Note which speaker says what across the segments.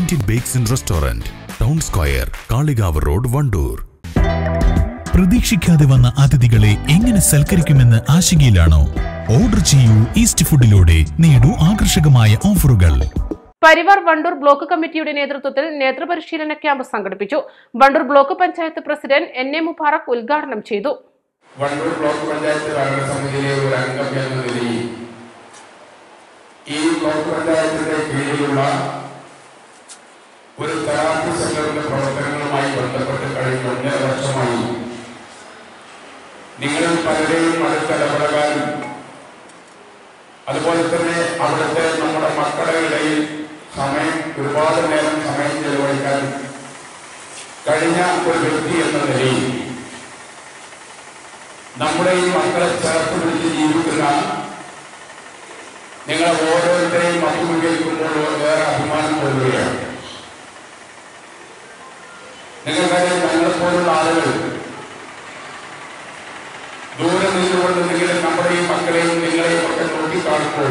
Speaker 1: Indian Bakes and Restaurant, Town Square, Kaligav Road, Vandoor. പ്രതീക്ഷിക്കാതെ വന്ന അതിഥികളെ എങ്ങനെ സൽക്കരിക്കുമെന്ന് ആശങ്കയിലാണോ? ഓർഡർ ചെയ്യൂ ഈസ്റ്റ് ഫുഡിലൂടെ, നേടൂ ആകർഷകമായ ഓഫറുകൾ.
Speaker 2: പരിവാർ വണ്ടൂർ ബ്ലോക്ക് കമ്മിറ്റിയുടെ നേതൃത്വത്തിൽ നേതൃപരിശീലന ക്യാമ്പ് സംഘടിപ്പിച്ചു. Wandoor block panchayat president N A. Mubarak ഉദ്ഘാടനം ചെയ്തു.
Speaker 3: വണ്ടൂർ ബ്ലോക്ക് പഞ്ചായത്ത് ഭരണസമിതിയിലെ ഒരു അംഗം എന്ന നിലയിൽ ഈ ബ്ലോക്ക് പഞ്ചായത്തിന്റെ കീഴിലുള്ള ഒരു തെറാപ്പി സെന്ററിന്റെ പ്രവർത്തനങ്ങളുമായി ബന്ധപ്പെട്ട് കഴിഞ്ഞ 1.5 വർഷമായി നിങ്ങളിൽ പലരെയും അടുത്തിടപഴകാനും അതുപോലെ തന്നെ അവിടുത്തെ നമ്മുടെ മക്കളുടെ ഇടയിൽ ഒരുപാട് നേരം സമയം ചെലവഴിക്കാൻ കഴിഞ്ഞ ഒരു വ്യക്തി എന്ന നിലയിൽ നമ്മുടെ ഈ മക്കളെ ചേർത്ത് പിടിച്ച് ജീവിക്കുന്ന നിങ്ങളെ ഓരോരുത്തരെയും അഭിമുഖീകരിക്കുമ്പോൾ വേറെ അഭിമാനം തോന്നുകയാണ്. നിങ്ങൾക്കറിയാം, ഞങ്ങളെപ്പോലുള്ള ആളുകൾ ദൂരെ നിന്നുകൊണ്ടെങ്കിലും നമ്മുടെ ഈ മക്കളെയും നിങ്ങളെയും ഒക്കെ നോക്കിക്കാണുമ്പോൾ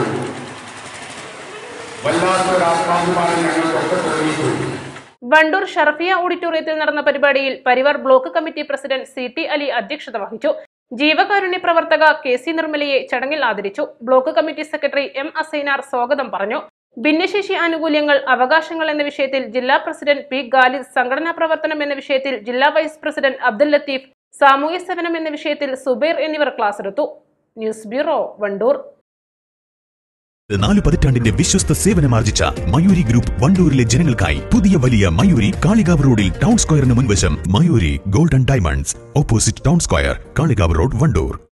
Speaker 3: വല്ലാത്തൊരു ആത്മാഭിമാനം ഞങ്ങൾക്കൊക്കെ തോന്നിയിട്ടുണ്ട്.
Speaker 2: വണ്ടൂർ ഷർഫിയ ഓഡിറ്റോറിയത്തിൽ നടന്ന പരിപാടിയിൽ Parivar block committee president CT. Ali അധ്യക്ഷത വഹിച്ചു. ജീവകാരുണ്യ പ്രവർത്തക കെ.സി. നിർമ്മലയെ ചടങ്ങിൽ ആദരിച്ചു. Block committee secretary M. Asainar സ്വാഗതം പറഞ്ഞു. ഭിന്നശേഷി ആനുകൂല്യങ്ങൾ, അവകാശങ്ങൾ എന്ന വിഷയത്തിൽ ജില്ലാ പ്രസിഡന്റ് പി. ഖാലിദ്, സംഘടനാ പ്രവർത്തനം എന്ന വിഷയത്തിൽ ജില്ലാ വൈസ് പ്രസിഡന്റ് അബ്ദുൽ ലത്തീഫ്, സാമൂഹ്യ സേവനം എന്ന വിഷയത്തിൽ സുബൈർ എന്നിവർ ക്ലാസ് എടുത്തു. News bureau, Wandoor.
Speaker 1: 4 പതിറ്റാണ്ടിന്റെ വിശ്വസ്ത സേവനമാർജിച്ച മയൂരി ഗ്രൂപ്പ് വണ്ടൂരിലെ ജനങ്ങൾക്കായി പുതിയ വലിയ മയൂരി കാളികാവ് റോഡിൽ ടൗൺ സ്ക്വയറിന് മുൻവശം Mayuri golden diamonds, opposite town square, Kalikavu road, Wandoor.